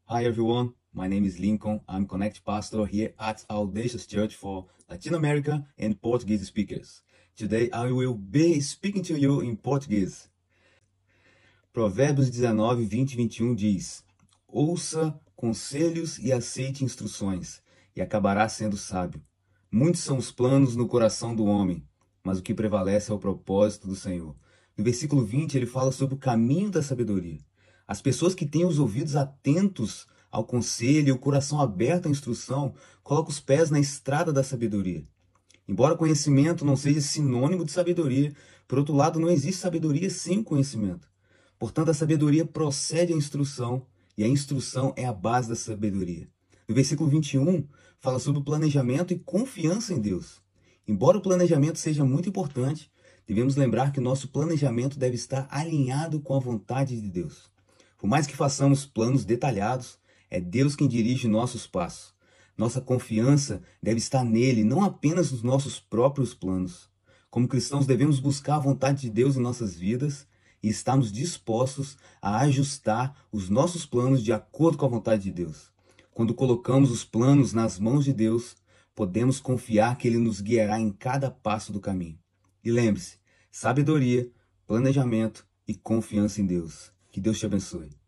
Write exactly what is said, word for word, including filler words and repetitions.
Hi everyone, my name is Lincoln. I'm Connect Pastor here at Audacious Church for Latin America and Portuguese speakers. Today I will be speaking to you in Portuguese. Provérbios dezenove, vinte e vinte e um diz: Ouça conselhos e aceite instruções, e acabará sendo sábio. Muitos são os planos no coração do homem, mas o que prevalece é o propósito do Senhor. No versículo vinte ele fala sobre o caminho da sabedoria. As pessoas que têm os ouvidos atentos ao conselho e o coração aberto à instrução colocam os pés na estrada da sabedoria. Embora conhecimento não seja sinônimo de sabedoria, por outro lado, não existe sabedoria sem conhecimento. Portanto, a sabedoria procede à instrução, e a instrução é a base da sabedoria. No versículo vinte e um, fala sobre o planejamento e confiança em Deus. Embora o planejamento seja muito importante, devemos lembrar que o nosso planejamento deve estar alinhado com a vontade de Deus. Por mais que façamos planos detalhados, é Deus quem dirige nossos passos. Nossa confiança deve estar nele, não apenas nos nossos próprios planos. Como cristãos, devemos buscar a vontade de Deus em nossas vidas e estarmos dispostos a ajustar os nossos planos de acordo com a vontade de Deus. Quando colocamos os planos nas mãos de Deus, podemos confiar que Ele nos guiará em cada passo do caminho. E lembre-se, sabedoria, planejamento e confiança em Deus. Que Deus te abençoe.